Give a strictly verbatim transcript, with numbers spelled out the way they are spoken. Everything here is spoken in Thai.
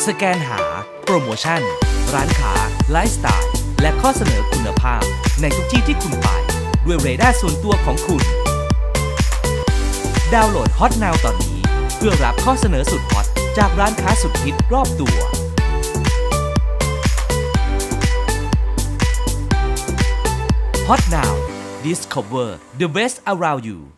สแกนหาโปรโมชั่นร้านค้าไลฟ์สไตล์และข้อเสนอคุณภาพในทุกที่ที่คุณไปด้วยเรดาร์ส่วนตัวของคุณดาวน์โหลด Hot Now ตอนนี้เพื่อรับข้อเสนอสุดฮอตจากร้านค้าสุดฮิตรอบตัว Hot Now Discover the best around you